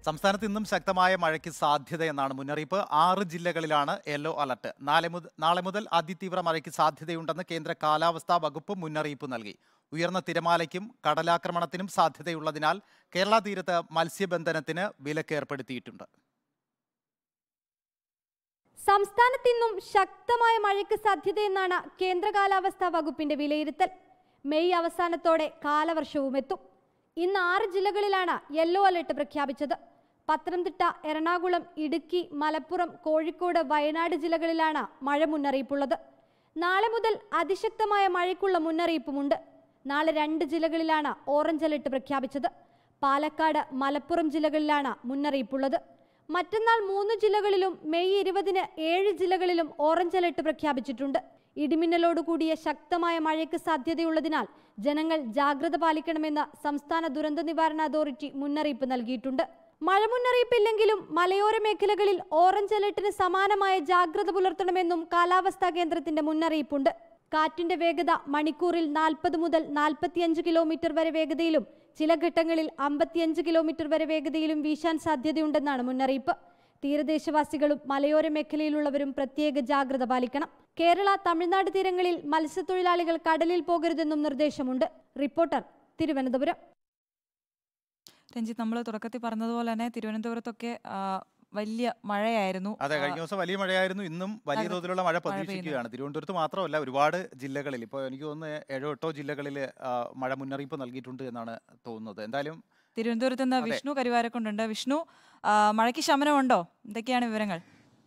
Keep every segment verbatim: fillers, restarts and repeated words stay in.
സംസ്ഥാനത്ത് ഇന്നും ശക്തമായ മഴയ്ക്ക് സാധ്യതയെന്നാണ് മുന്നറിയിപ്പ്. ആറ് ജില്ലകളിലാണ് യെല്ലോ അലർട്ട്. നാളെ മുതൽ നാളെ മുതൽ അതിതീവ്ര മഴയ്ക്ക് സാധ്യതയുണ്ടെന്ന് കേന്ദ്ര കാലാവസ്ഥാ വകുപ്പ് മുന്നറിയിപ്പ് നൽകി. ഉയർന്ന തിരമാലയ്ക്കും കടലാക്രമണത്തിനും സാധ്യതയുള്ളതിനാൽ കേരള തീരത്ത് മത്സ്യബന്ധനത്തിന് വിലക്കേർപ്പെടുത്തിയിട്ടുണ്ട്. സംസ്ഥാനത്ത് ഇന്നും ശക്തമായ മഴയ്ക്ക് സാധ്യതയെന്നാണ് കേന്ദ്ര കാലാവസ്ഥാ വകുപ്പിന്റെ വിലയിരുത്തൽ. മെയ് അവസാനത്തോടെ കാലവർഷവും എത്തും. ഇന്ന് ആറ് ജില്ലകളിലാണ് യെല്ലോ അലർട്ട് പ്രഖ്യാപിച്ചത്. പത്തനംതിട്ട, എറണാകുളം, ഇടുക്കി, മലപ്പുറം, കോഴിക്കോട്, വയനാട് ജില്ലകളിലാണ് മഴ മുന്നറിയിപ്പുള്ളത്. നാളെ മുതൽ അതിശക്തമായ മഴയ്ക്കുള്ള മുന്നറിയിപ്പുമുണ്ട്. നാളെ രണ്ട് ജില്ലകളിലാണ് ഓറഞ്ച് അലർട്ട് പ്രഖ്യാപിച്ചത്. പാലക്കാട്, മലപ്പുറം ജില്ലകളിലാണ് മുന്നറിയിപ്പുള്ളത്. മറ്റന്നാൾ മൂന്ന് ജില്ലകളിലും മെയ് ഇരുപതിന് ഏഴ് ജില്ലകളിലും ഓറഞ്ച് അലർട്ട് പ്രഖ്യാപിച്ചിട്ടുണ്ട്. ഇടിമിന്നലോടുകൂടിയ ശക്തമായ മഴയ്ക്ക് സാധ്യതയുള്ളതിനാൽ ജനങ്ങൾ ജാഗ്രത പാലിക്കണമെന്ന് സംസ്ഥാന ദുരന്ത നിവാരണ അതോറിറ്റി മുന്നറിയിപ്പ് നൽകിയിട്ടുണ്ട്. മഴ മുന്നറിയിപ്പില്ലെങ്കിലും മലയോര മേഖലകളിൽ ഓറഞ്ച് അലർട്ടിന് സമാനമായ ജാഗ്രത പുലർത്തണമെന്നും കാലാവസ്ഥാ കേന്ദ്രത്തിന്റെ മുന്നറിയിപ്പുണ്ട്. കാറ്റിന്റെ വേഗത മണിക്കൂറിൽ നാൽപ്പത് മുതൽ നാൽപ്പത്തിയഞ്ച് കിലോമീറ്റർ വരെ വേഗതയിലും ചില ഘട്ടങ്ങളിൽ അമ്പത്തിയഞ്ച് കിലോമീറ്റർ വരെ വേഗതയിലും വീശാൻ സാധ്യതയുണ്ടെന്നാണ് മുന്നറിയിപ്പ്. തീരദേശവാസികളും മലയോര മേഖലയിലുള്ളവരും പ്രത്യേക ജാഗ്രത പാലിക്കണം. കേരള, തമിഴ്നാട് തീരങ്ങളിൽ മത്സ്യത്തൊഴിലാളികൾ കടലിൽ പോകരുതെന്നും നിർദ്ദേശമുണ്ട്. റിപ്പോർട്ടർ, തിരുവനന്തപുരം. രഞ്ജിത്ത്, നമ്മൾ തുടക്കത്തിൽ പറഞ്ഞതുപോലെ തന്നെ തിരുവനന്തപുരത്തൊക്കെ വലിയ മഴയായിരുന്നു. അതെ, കഴിഞ്ഞ ദിവസം വലിയ മഴയായിരുന്നു. ഇന്നും വലിയ തോതിലുള്ള മഴ പ്രതീക്ഷിക്കുകയാണ്. തിരുവനന്തപുരത്ത് മാത്രമല്ല, ഒരുപാട് ജില്ലകളിൽ, ഇപ്പോൾ എനിക്ക് തോന്നുന്നു ഏഴോ എട്ടോ ജില്ലകളിൽ മഴ മുന്നറിയിപ്പ് നൽകിയിട്ടുണ്ട് എന്നാണ് തോന്നുന്നത്. എന്തായാലും തിരുവനന്തപുരത്ത് നിന്ന് വിഷ്ണു കരുവാരക്കുണ്ടുണ്ട്. വിഷ്ണു, മഴയ്ക്ക് ശമനമുണ്ടോ? എന്തൊക്കെയാണ് വിവരങ്ങൾ?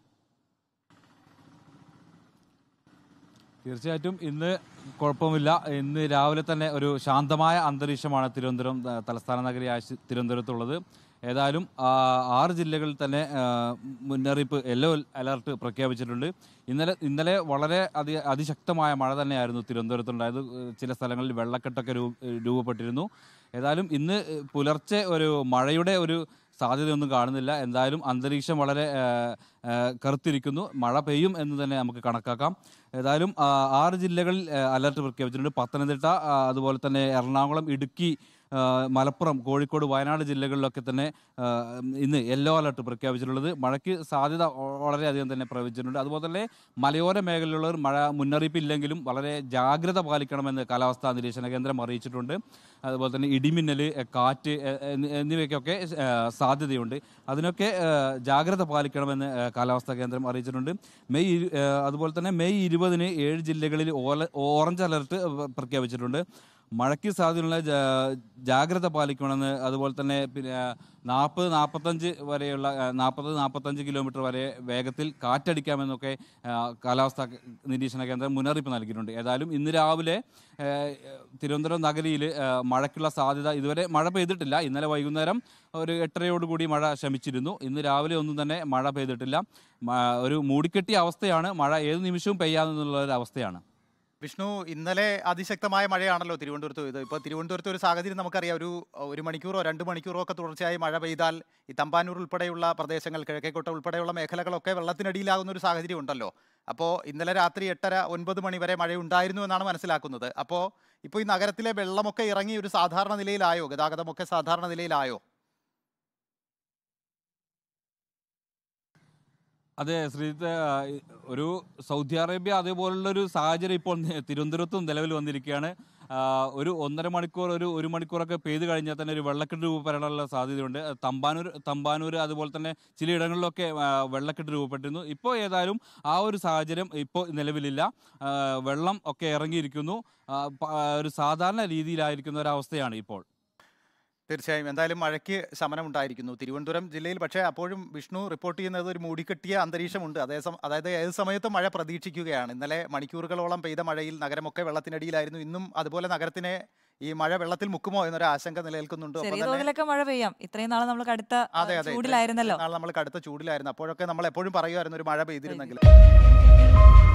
തീർച്ചയായിട്ടും ഇന്ന് കുഴപ്പമില്ല. ഇന്ന് രാവിലെ തന്നെ ഒരു ശാന്തമായ അന്തരീക്ഷമാണ് തിരുവനന്തപുരം തലസ്ഥാന നഗരിയായ തിരുവനന്തപുരത്തുള്ളത്. ഏതായാലും ആറ് ജില്ലകളിൽ തന്നെ മുന്നറിയിപ്പ് യെല്ലോ അലർട്ട് പ്രഖ്യാപിച്ചിട്ടുണ്ട്. ഇന്നലെ ഇന്നലെ വളരെ അതി അതിശക്തമായ മഴ തന്നെയായിരുന്നു തിരുവനന്തപുരത്തുണ്ടായത്. ചില സ്ഥലങ്ങളിൽ വെള്ളക്കെട്ടൊക്കെ രൂപപ്പെട്ടിരുന്നു. ഏതായാലും ഇന്ന് പുലർച്ചെ ഒരു മഴയുടെ ഒരു സാധ്യതയൊന്നും കാണുന്നില്ല. എന്തായാലും അന്തരീക്ഷം വളരെ കറുത്തിരിക്കുന്നു. മഴ പെയ്യും എന്ന് തന്നെ നമുക്ക് കണക്കാക്കാം. ഏതായാലും ആറ് ജില്ലകളിൽ അലർട്ട് പ്രഖ്യാപിച്ചിട്ടുണ്ട്. പത്തനംതിട്ട, അതുപോലെ തന്നെ എറണാകുളം, ഇടുക്കി, മലപ്പുറം, കോഴിക്കോട്, വയനാട് ജില്ലകളിലൊക്കെ തന്നെ ഇന്ന് യെല്ലോ അലർട്ട് പ്രഖ്യാപിച്ചിട്ടുള്ളത്. മഴയ്ക്ക് സാധ്യത വളരെയധികം തന്നെ പ്രവചിച്ചിട്ടുണ്ട്. അതുപോലെ തന്നെ മലയോര മേഖലയിലുള്ളവർ മഴ മുന്നറിയിപ്പില്ലെങ്കിലും വളരെ ജാഗ്രത പാലിക്കണമെന്ന് കാലാവസ്ഥാ നിരീക്ഷണ കേന്ദ്രം അറിയിച്ചിട്ടുണ്ട്. അതുപോലെ തന്നെ ഇടിമിന്നൽ, കാറ്റ് എന്നിവയ്ക്കൊക്കെ സാധ്യതയുണ്ട്. അതിനൊക്കെ ജാഗ്രത പാലിക്കണമെന്ന് കാലാവസ്ഥാ കേന്ദ്രം അറിയിച്ചിട്ടുണ്ട്. മെയ് അതുപോലെ തന്നെ മെയ് ഇരുപതിന് ഏഴ് ജില്ലകളിൽ ഓറഞ്ച് അലർട്ട് പ്രഖ്യാപിച്ചിട്ടുണ്ട്. മഴയ്ക്ക് സാധ്യതയുള്ള ജാഗ്രത പാലിക്കണമെന്ന്, അതുപോലെ തന്നെ പിന്നെ നാൽപ്പത് നാൽപ്പത്തഞ്ച് വരെയുള്ള നാൽപ്പത് നാൽപ്പത്തഞ്ച് കിലോമീറ്റർ വരെ വേഗത്തിൽ കാറ്റടിക്കാമെന്നൊക്കെ കാലാവസ്ഥാ നിരീക്ഷണ കേന്ദ്രം മുന്നറിയിപ്പ് നൽകിയിട്ടുണ്ട്. ഏതായാലും ഇന്ന് രാവിലെ തിരുവനന്തപുരം നഗരിയിൽ മഴയ്ക്കുള്ള സാധ്യത ഇതുവരെ മഴ പെയ്തിട്ടില്ല. ഇന്നലെ വൈകുന്നേരം ഒരു എട്ടരയോടുകൂടി മഴ ശമിച്ചിരുന്നു. ഇന്ന് രാവിലെ ഒന്നും തന്നെ മഴ പെയ്തിട്ടില്ല. ഒരു മൂടിക്കെട്ടിയ അവസ്ഥയാണ്. മഴ ഏത് നിമിഷവും പെയ്യാമെന്നുള്ള ഒരു അവസ്ഥയാണ്. വിഷ്ണു, ഇന്നലെ അതിശക്തമായ മഴയാണല്ലോ തിരുവനന്തപുരത്ത് പെയ്തത്. ഇപ്പോൾ തിരുവനന്തപുരത്ത് ഒരു സാഹചര്യം നമുക്കറിയാം. ഒരു ഒരു മണിക്കൂറോ രണ്ട് മണിക്കൂറോ ഒക്കെ തുടർച്ചയായി മഴ പെയ്താൽ ഈ തമ്പാനൂർ ഉൾപ്പെടെയുള്ള പ്രദേശങ്ങൾ, കിഴക്കേക്കോട്ട ഉൾപ്പെടെയുള്ള മേഖലകളൊക്കെ വെള്ളത്തിനടിയിലാകുന്ന ഒരു സാഹചര്യം ഉണ്ടല്ലോ. അപ്പോൾ ഇന്നലെ രാത്രി എട്ടര ഒൻപത് മണി വരെ മഴ ഉണ്ടായിരുന്നു എന്നാണ് മനസ്സിലാക്കുന്നത്. അപ്പോൾ ഇപ്പോൾ ഈ നഗരത്തിലെ വെള്ളമൊക്കെ ഇറങ്ങി ഒരു സാധാരണ നിലയിലായോ? ഗതാഗതമൊക്കെ സാധാരണ നിലയിലായോ? അതെ ശ്രീജിത്ത്, ഒരു സൗദി അറേബ്യ അതേപോലുള്ളൊരു സാഹചര്യം ഇപ്പോൾ തിരുവനന്തപുരത്തും നിലവിൽ വന്നിരിക്കുകയാണ്. ഒരു ഒന്നര മണിക്കൂർ ഒരു ഒരു മണിക്കൂറൊക്കെ പെയ്ത് കഴിഞ്ഞാൽ തന്നെ ഒരു വെള്ളക്കെട്ട് രൂപപ്പെടാനുള്ള സാധ്യതയുണ്ട്. തമ്പാനൂർ തമ്പാനൂർ അതുപോലെ തന്നെ ചിലയിടങ്ങളിലൊക്കെ വെള്ളക്കെട്ട് രൂപപ്പെട്ടിരുന്നു. ഇപ്പോൾ ഏതായാലും ആ ഒരു സാഹചര്യം ഇപ്പോൾ നിലവിലില്ല. വെള്ളം ഒക്കെ ഇറങ്ങിയിരിക്കുന്നു. ഒരു സാധാരണ രീതിയിലായിരിക്കുന്ന ഒരവസ്ഥയാണ് ഇപ്പോൾ. തീർച്ചയായും എന്തായാലും മഴയ്ക്ക് ശമനമുണ്ടായിരിക്കുന്നു തിരുവനന്തപുരം ജില്ലയിൽ. പക്ഷേ അപ്പോഴും വിഷ്ണു റിപ്പോർട്ട് ചെയ്യുന്നത് ഒരു മൂടിക്കെട്ടിയ അന്തരീക്ഷമുണ്ട്. അതേ അതായത് ഏത് സമയത്തും മഴ പ്രതീക്ഷിക്കുകയാണ്. ഇന്നലെ മണിക്കൂറുകളോളം പെയ്ത മഴയിൽ നഗരമൊക്കെ വെള്ളത്തിനടിയിലായിരുന്നു. ഇന്നും അതുപോലെ നഗരത്തിനെ ഈ മഴ വെള്ളത്തിൽ മുക്കുമോ എന്നൊരു ആശങ്ക നിലനിൽക്കുന്നുണ്ട്. മഴ പെയ്യാം. ഇത്രയും നാളെ നമ്മൾ കടുത്ത ചൂടിലായിരുന്നല്ലോ. നമ്മൾ കടുത്ത ചൂടിലായിരുന്നു. അപ്പോഴൊക്കെ നമ്മൾ എപ്പോഴും പറയുമായിരുന്നു ഒരു മഴ പെയ്തിരുന്നെങ്കിൽ.